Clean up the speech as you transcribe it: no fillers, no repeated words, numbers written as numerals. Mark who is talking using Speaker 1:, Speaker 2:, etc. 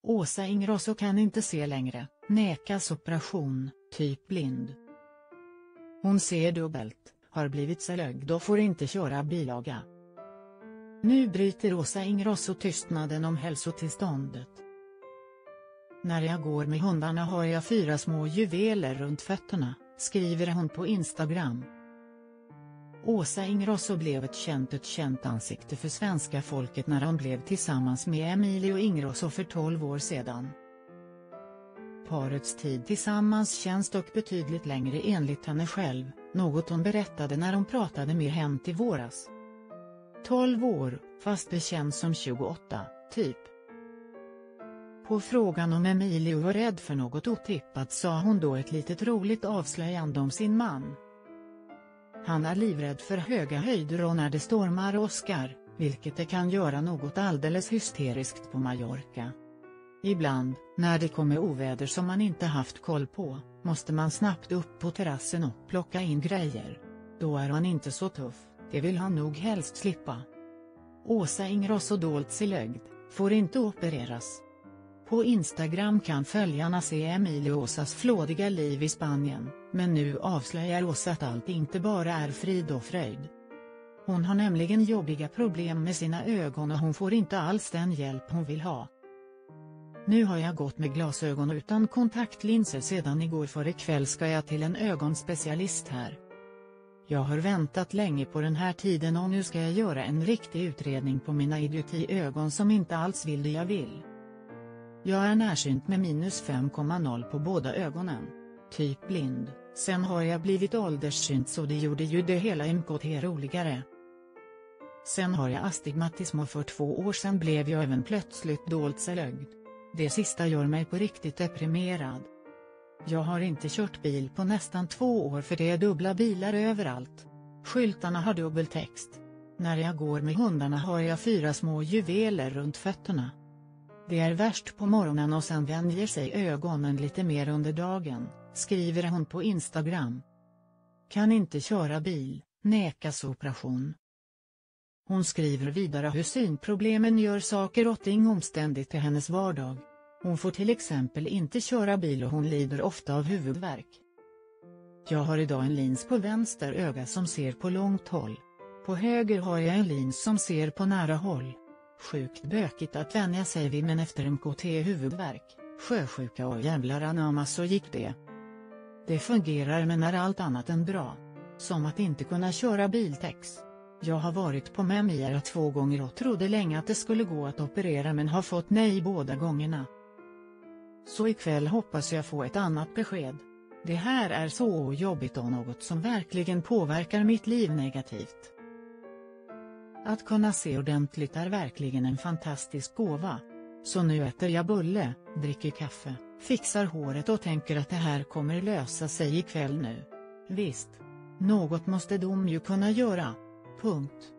Speaker 1: Åsa Ingrosso kan inte se längre, nekas operation, typ blind. Hon ser dubbelt, har blivit sälögd och får inte köra bilaga. Nu bryter Åsa Ingrosso tystnaden om hälsotillståndet. När jag går med hundarna har jag 4 små juveler runt fötterna, skriver hon på Instagram. Åsa Ingrosso blev ett känt ansikte för svenska folket när hon blev tillsammans med Emilio Ingrosso för 12 år sedan. Parets tid tillsammans känns dock betydligt längre enligt henne själv, något hon berättade när hon pratade med Hänt i våras. 12 år, fast det känns som 28, typ. På frågan om Emilio var rädd för något otippat sa hon då ett litet roligt avslöjande om sin man. Han är livrädd för höga höjder och när det stormar åskar, vilket det kan göra något alldeles hysteriskt på Mallorca. Ibland, när det kommer oväder som man inte haft koll på, måste man snabbt upp på terrassen och plocka in grejer. Då är han inte så tuff, det vill han nog helst slippa. Åsa Ingrosso dolt sälögd, får inte opereras. På Instagram kan följarna se Emiliosas flådiga liv i Spanien, men nu avslöjar Åsa att allt inte bara är frid och fröjd. Hon har nämligen jobbiga problem med sina ögon och hon får inte alls den hjälp hon vill ha. Nu har jag gått med glasögon utan kontaktlinser sedan igår före kväll ska jag till en ögonspecialist här. Jag har väntat länge på den här tiden och nu ska jag göra en riktig utredning på mina idiotiögon som inte alls vill det jag vill. Jag är närsynt med -5,0 på båda ögonen. Typ blind, sen har jag blivit ålderssynt så det gjorde ju det hela MKT roligare. Sen har jag astigmatism och för 2 år sedan blev jag även plötsligt dolt sälögd. Det sista gör mig på riktigt deprimerad. Jag har inte kört bil på nästan 2 år för det är dubbla bilar överallt. Skyltarna har dubbeltext. När jag går med hundarna har jag 4 små juveler runt fötterna. Det är värst på morgonen och sen vänjer sig ögonen lite mer under dagen, skriver hon på Instagram. Kan inte köra bil, nekas operation. Hon skriver vidare hur synproblemen gör saker och ting omständigt i hennes vardag. Hon får till exempel inte köra bil och hon lider ofta av huvudvärk. Jag har idag en lins på vänster öga som ser på långt håll. På höger har jag en lins som ser på nära håll. Sjukt bökigt att vänja sig vid men efter MKT huvudvärk, sjösjuka och jävlar anamma så gick det. Det fungerar men är allt annat än bra. Som att inte kunna köra biltex. Jag har varit på Memia 2 gånger och trodde länge att det skulle gå att operera men har fått nej båda gångerna. Så ikväll hoppas jag få ett annat besked. Det här är så jobbigt och något som verkligen påverkar mitt liv negativt. Att kunna se ordentligt är verkligen en fantastisk gåva. Så nu äter jag bulle, dricker kaffe, fixar håret och tänker att det här kommer lösa sig ikväll nu. Visst. Något måste de ju kunna göra. Punkt.